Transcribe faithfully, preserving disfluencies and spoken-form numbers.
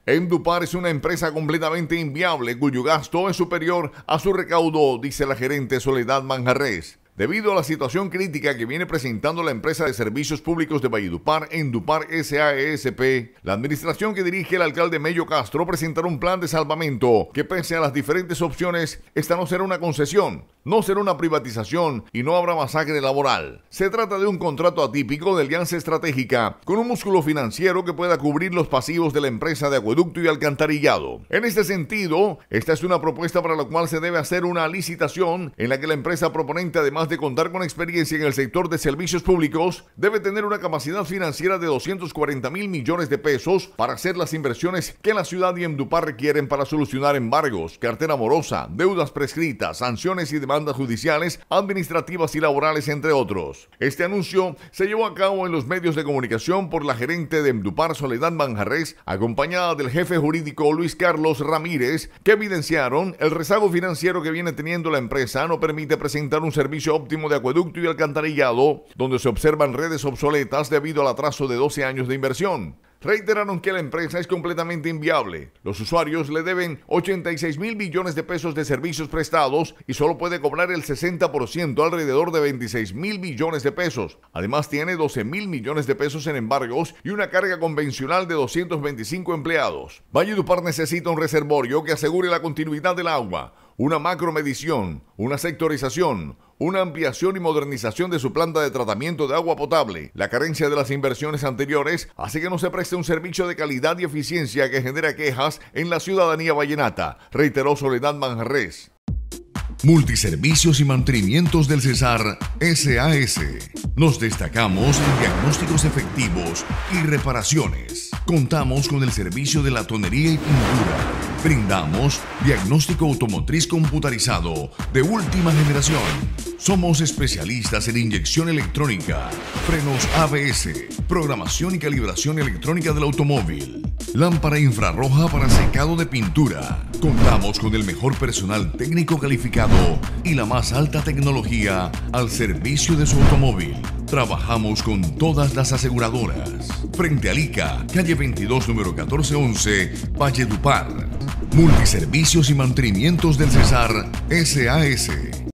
Emdupar es una empresa completamente inviable cuyo gasto es superior a su recaudo, dice la gerente Soledad Manjarrés. Debido a la situación crítica que viene presentando la empresa de servicios públicos de Valledupar, Endupar S A S P, la administración que dirige el alcalde Mello Castro presentará un plan de salvamento que, pese a las diferentes opciones, esta no será una concesión, no será una privatización y no habrá masacre laboral. Se trata de un contrato atípico de alianza estratégica con un músculo financiero que pueda cubrir los pasivos de la empresa de acueducto y alcantarillado. En este sentido, esta es una propuesta para la cual se debe hacer una licitación en la que la empresa proponente, además de contar con experiencia en el sector de servicios públicos, debe tener una capacidad financiera de doscientos cuarenta mil millones de pesos para hacer las inversiones que la ciudad y Emdupar requieren para solucionar embargos, cartera morosa, deudas prescritas, sanciones y demandas judiciales, administrativas y laborales, entre otros. Este anuncio se llevó a cabo en los medios de comunicación por la gerente de Emdupar, Soledad Manjarrés, acompañada del jefe jurídico Luis Carlos Ramírez, que evidenciaron el rezago financiero que viene teniendo la empresa no permite presentar un servicio óptimo de acueducto y alcantarillado, donde se observan redes obsoletas debido al atraso de doce años de inversión. Reiteraron que la empresa es completamente inviable. Los usuarios le deben ochenta y seis mil millones de pesos de servicios prestados y solo puede cobrar el sesenta por ciento, alrededor de veintiséis mil millones de pesos. Además tiene doce mil millones de pesos en embargos y una carga convencional de doscientos veinticinco empleados. Valledupar necesita un reservorio que asegure la continuidad del agua, una macromedición, una sectorización, una ampliación y modernización de su planta de tratamiento de agua potable. La carencia de las inversiones anteriores hace que no se preste un servicio de calidad y eficiencia que genera quejas en la ciudadanía vallenata, reiteró Soledad Manjarrés. Multiservicios y mantenimientos del Cesar S A S. Nos destacamos en diagnósticos efectivos y reparaciones. Contamos con el servicio de la tonería y pintura. Brindamos diagnóstico automotriz computarizado de última generación. Somos especialistas en inyección electrónica, frenos A B S, programación y calibración electrónica del automóvil, lámpara infrarroja para secado de pintura. Contamos con el mejor personal técnico calificado y la más alta tecnología al servicio de su automóvil. Trabajamos con todas las aseguradoras. Frente a Lica, calle veintidós, número catorce once, Valledupar. Multiservicios y mantenimientos del Cesar S A S.